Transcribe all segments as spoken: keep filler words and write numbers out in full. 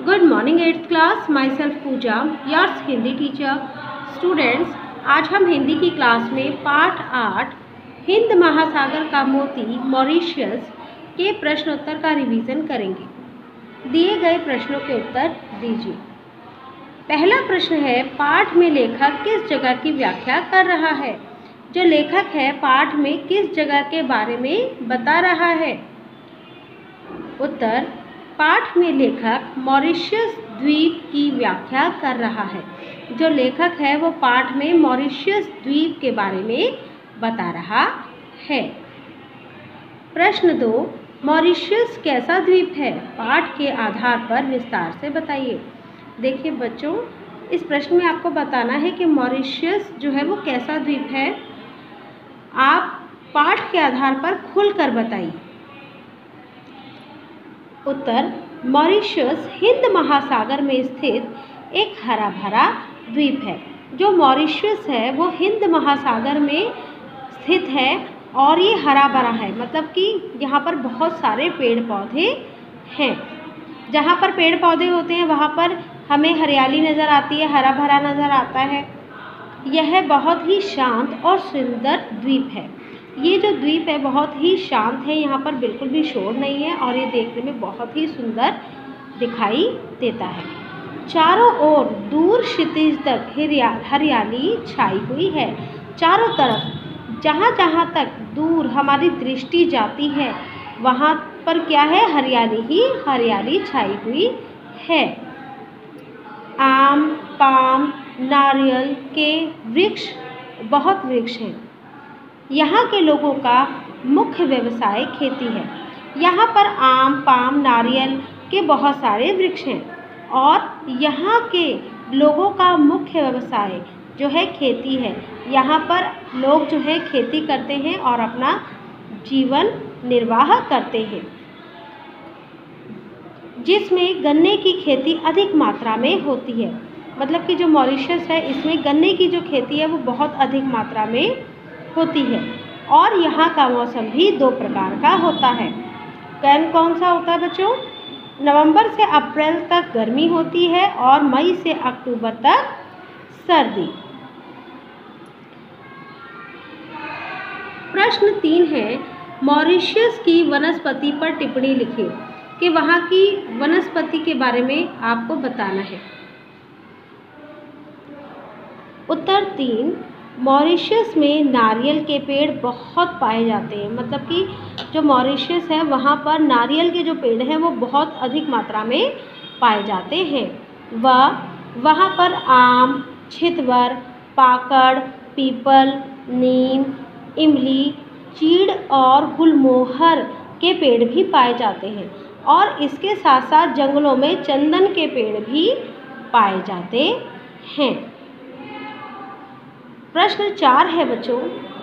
Good morning eighth class, myself Pooja, yours Hindi teacher. Students, आज हम हिंदी की क्लास में पाठ आठ हिंद महासागर का मोती मॉरिशस के प्रश्नोत्तर का रिवीजन करेंगे। दिए गए प्रश्नों के उत्तर दीजिए। पहला प्रश्न है, पाठ में लेखक किस जगह की व्याख्या कर रहा है। जो लेखक है पाठ में किस जगह के बारे में बता रहा है। उत्तर, पाठ में लेखक मॉरिशस द्वीप की व्याख्या कर रहा है। जो लेखक है वो पाठ में मॉरिशस द्वीप के बारे में बता रहा है। प्रश्न दो, मॉरिशस कैसा द्वीप है, पाठ के आधार पर विस्तार से बताइए। देखिए बच्चों, इस प्रश्न में आपको बताना है कि मॉरिशस जो है वो कैसा द्वीप है। आप पाठ के आधार पर खुलकर बताइए। उत्तर, मॉरिशस हिंद महासागर में स्थित एक हरा भरा द्वीप है। जो मॉरिशस है वो हिंद महासागर में स्थित है और ये हरा भरा है, मतलब कि यहाँ पर बहुत सारे पेड़ पौधे हैं। जहाँ पर पेड़ पौधे होते हैं वहाँ पर हमें हरियाली नज़र आती है, हरा भरा नज़र आता है। यह बहुत ही शांत और सुंदर द्वीप है। ये जो द्वीप है बहुत ही शांत है, यहाँ पर बिल्कुल भी शोर नहीं है और ये देखने में बहुत ही सुंदर दिखाई देता है। चारों ओर दूर क्षितिज तक हरियाली छाई हुई है। चारों तरफ जहाँ जहाँ तक दूर हमारी दृष्टि जाती है वहाँ पर क्या है, हरियाली ही हरियाली छाई हुई है। आम, पाम, नारियल के वृक्ष, बहुत वृक्ष हैं। यहाँ के लोगों का मुख्य व्यवसाय खेती है। यहाँ पर आम, पाम, नारियल के बहुत सारे वृक्ष हैं और यहाँ के लोगों का मुख्य व्यवसाय जो है खेती है। यहाँ पर लोग जो है खेती करते हैं और अपना जीवन निर्वाह करते हैं, जिसमें गन्ने की खेती अधिक मात्रा में होती है। मतलब कि जो मॉरिशस है इसमें गन्ने की जो खेती है वो बहुत अधिक मात्रा में होती है। और यहाँ का मौसम भी दो प्रकार का होता है। कौन कौन सा होता है बच्चों? नवंबर से अप्रैल तक गर्मी होती है और मई से अक्टूबर तक सर्दी। प्रश्न तीन है, मॉरिशस की वनस्पति पर टिप्पणी लिखिए कि वहाँ की वनस्पति के बारे में आपको बताना है। उत्तर तीन, मॉरिशस में नारियल के पेड़ बहुत पाए जाते हैं। मतलब कि जो मॉरिशस है वहाँ पर नारियल के जो पेड़ हैं वो बहुत अधिक मात्रा में पाए जाते हैं। वह वहाँ पर आम, छितवर, पाकड़, पीपल, नीम, इमली, चीड़ और गुलमोहर के पेड़ भी पाए जाते हैं और इसके साथ साथ जंगलों में चंदन के पेड़ भी पाए जाते हैं। प्रश्न चार है बच्चों,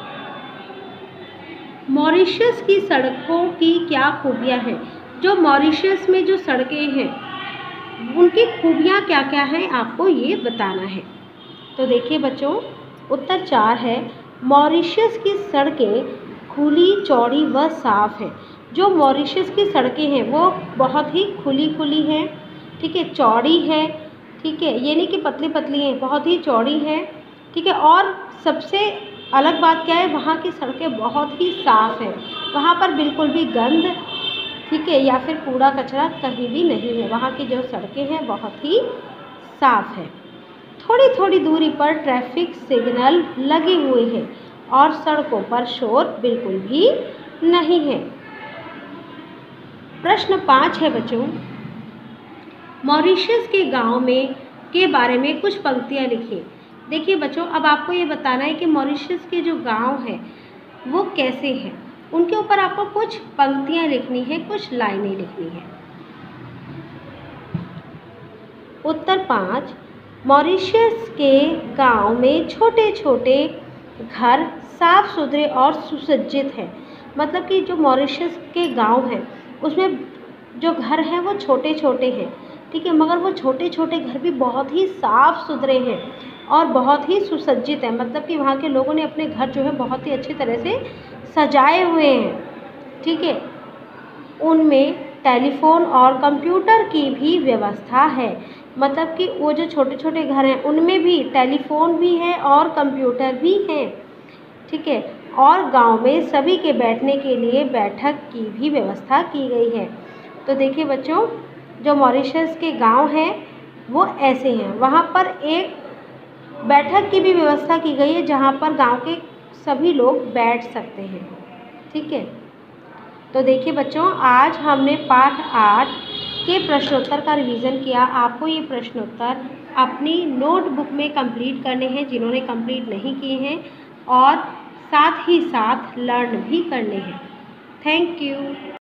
मॉरिशस की सड़कों की क्या खूबियाँ हैं। जो मॉरिशस में जो सड़कें हैं उनकी खूबियाँ क्या क्या हैं आपको ये बताना है। तो देखिए बच्चों, उत्तर चार है, मॉरिशस की सड़कें खुली, चौड़ी व साफ है। जो मॉरिशस की सड़कें हैं वो बहुत ही खुली खुली हैं, ठीक है, चौड़ी है, ठीक है, ये नहीं कि पतली पतली हैं, बहुत ही चौड़ी हैं, ठीक है। और सबसे अलग बात क्या है, वहाँ की सड़कें बहुत ही साफ़ हैं। वहाँ पर बिल्कुल भी गंद, ठीक है, या फिर कूड़ा कचरा कहीं भी नहीं है। वहाँ की जो सड़कें हैं बहुत ही साफ़ है। थोड़ी थोड़ी दूरी पर ट्रैफिक सिग्नल लगे हुए हैं और सड़कों पर शोर बिल्कुल भी नहीं है। प्रश्न पाँच है बच्चों, मॉरिशस के गांव में के बारे में कुछ पंक्तियाँ लिखिए। देखिए बच्चों, अब आपको ये बताना है कि मॉरिशस के जो गांव हैं वो कैसे हैं। उनके ऊपर आपको कुछ पंक्तियाँ लिखनी है, कुछ लाइनें लिखनी है। उत्तर पाँच, मॉरिशस के गांव में छोटे छोटे घर साफ सुथरे और सुसज्जित हैं। मतलब कि जो मॉरिशस के गांव हैं उसमें जो घर हैं वो छोटे छोटे हैं, ठीक है, मगर वो छोटे छोटे घर भी बहुत ही साफ़ सुथरे हैं और बहुत ही सुसज्जित हैं। मतलब कि वहाँ के लोगों ने अपने घर जो है बहुत ही अच्छी तरह से सजाए हुए हैं, ठीक है। उनमें टेलीफोन और कंप्यूटर की भी व्यवस्था है। मतलब कि वो जो छोटे छोटे घर हैं उनमें भी टेलीफोन भी है और कंप्यूटर भी हैं, ठीक है। और गांव में सभी के बैठने के लिए बैठक की भी व्यवस्था की गई है। तो देखिए बच्चों, जो मॉरिशस के गांव हैं वो ऐसे हैं, वहाँ पर एक बैठक की भी व्यवस्था की गई है जहाँ पर गांव के सभी लोग बैठ सकते हैं, ठीक है। तो देखिए बच्चों, आज हमने पाठ आठ के प्रश्नोत्तर का रिवीजन किया। आपको ये प्रश्नोत्तर अपनी नोटबुक में कंप्लीट करने हैं जिन्होंने कंप्लीट नहीं किए हैं, और साथ ही साथ लर्न भी करने हैं। Thank you.